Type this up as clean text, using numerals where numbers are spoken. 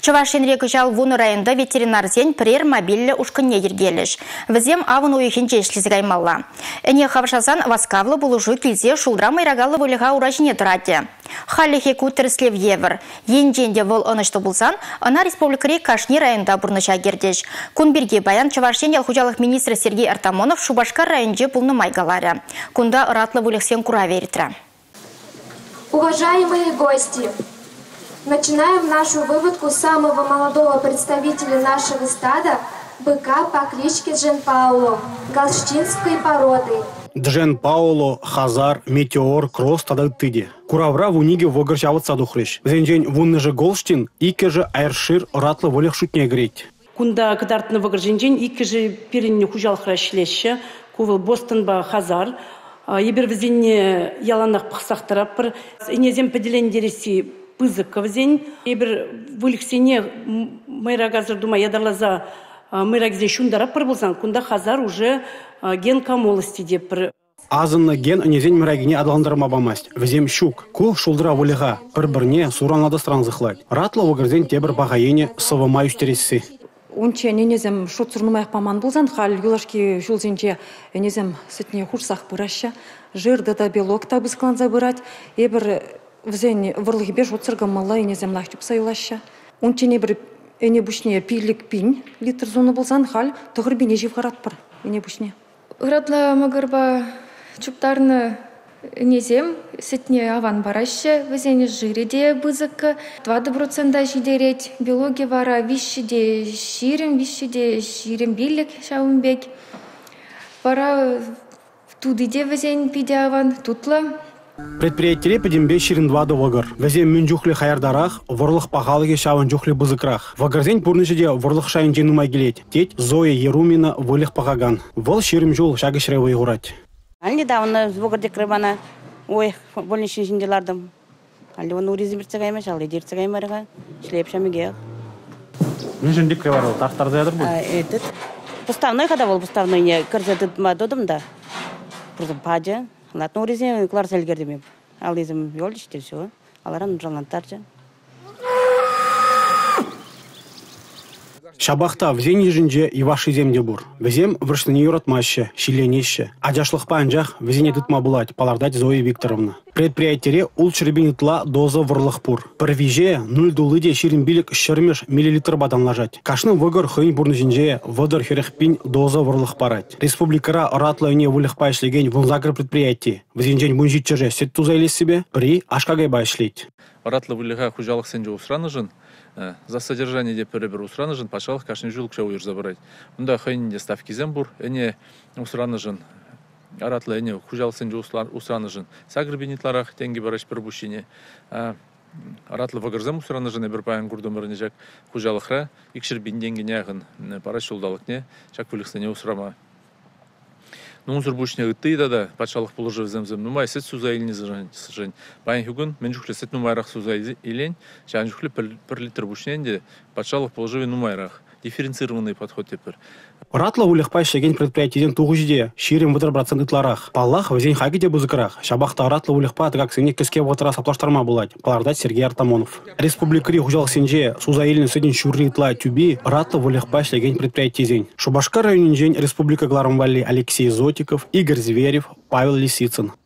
Чувашинре кычал вуны районда ветеринарзен прер мобильлі ушкынне ергеліш. Візем авын уйхен жешлізі гаймалла. Әне хавшасан васкавлы бұлыжу келзе шулдра майрагалы вылыға уражіне тұрады. Халихе кутырслев евр. Енженде вол онышты булсан, она республикари Кашни районда бұрныша гердеш. Кунберге баян Чувашин хужалық министрі Сергей Артамонов Шубашкар районде бұлны майгалары. Кунда ыратлы вылықсен кура веритра. Уважаемые гости, начинаем нашу выводку самого молодого представителя нашего стада, быка по кличке Джен Пауло, галштинской породы. Джен Пауло, Хазар, Метеор, Кросс тадыктыди. Куравра в униге вогрчават садухрыш. Зенжень вунны же Голштин, ике же Айршир ратлы волях шутне греть. Кунда кадартны вогрженжень, ике же перенне хужал храшлеще, кувыл Бостонба Хазар. Ебер везенне яланах пахсахтараппыр. Инезем поделен дереси пызыков зень. Ебер вылихсене майрагазыр дума ядарлаза майрагзе шундараппыр болсан. Кунда Хазар уже ген камолости деппыр. Азынны ген инезен майрагине адаландырма бамасть. Везем щук, кул шулдыра вылыға. Пір-бірне суранлады странзықлать. Ратлы вогрзен тебір бағайене сывымай үстересі. Онче ненезем шоцурнумай паман болзан, хал юлашки жулзенче ненезем сетне хурсах бұраща, жирды да белок та бысклан забырать, ебір взен вырлығы беш оцыргам мала ненезем лахтюп сайылаща. Онче небір эне бушне пилік пин литр зоны болзан, хал тұғыр біне жив ғаратпыр, эне бушне. Ыратла мағырба чуптарны незем сетне аван бараще, везене жиреде бызыкка, 20% жидереть, биологи вара вишиде ширим билік шаумбек. Вара тудыде везен пиде аван тутла. Предприятие подембе ширин 2 вогар. Везем мюнджухли хаярдарах, ворлых пахалыге шаван джухли бызыкрах. Вагарзень пурнышеде ворлых шайын джену майгелеть. Теть Зоя Ерумина вылых пахаган. Вол ширим жул шагышревы игурать. Недавно в Богорде Крыбана, больничный жинделардым. Али он урезим берцегаймеш, али дерцегаймерга, шлепшами гех. Жиндель Крыбарыл, тартар заядыр был? Этот. Поставной, когда был поставной, не корзет мадодом, да. Просто падя. Латно урезим, кларсель гердем. Ализм ёлдичте все. Аларан жалантарча. Шабахта взен ежинже и ваши земде бур. Везем врышныне юратмаще, шиленеще. Адяшлықпа анжах везене дытма булать, палардать Зоя Викторовна. Предприятие улчырбинитла доза врлых пур. Первиже 0 дулыде ширинбилик шырмеш миллилитр бадан лажать. Кашны выгор хыйн бурнышинже выдыр херехпин доза врлых парать. Республикара ратлы не вылых пайшлеген вунзагр предприятие. Везенжень бунжитчеже сет тузайлес себе при ашкагай байшлить. Ратлы вылыга хужалых сенже усраныжын. За содержание де перебер усраныжын, пашалық кашны жылк шау ер забырать. Мында хайнде ставки зембур, эне усраныжын, аратлы эне хужалых сенже усраныжын. Сагр бенитларах тенги бараш пербушине. Аратлы вагарзем усраныжын, эбір паян гурдумырыне жак хужалықра, икшір бенденге нягын параш жылдалықне, жак вылықсыне усрама. Нунзур бушне ыттыйда да патшалық положив земзем нумай сет суза илни сжень. Паян хугун мен жухле сет нумайрах суза илень, жан жухле пер литр бушненде патшалық положив нумайрах. Дифференцированный подход теперь. Ратлы улых пайшеген предприятиеден туғыжде, ширим выдыр процент итларах. Паллах везень хагиде бузыкрах. Шабахта ратлы улых пат, как сене кеске вотра саплаштарма булать. Палардать Сергей Артамонов. Республикари хужал сенже, суза илин средин шурри итла тюби, ратлы улых пайшеген предприятиеден. Шубашкар районинжень Республика Гларамвали Алексей Зотиков, Игорь Зверев, Павел Лисицын.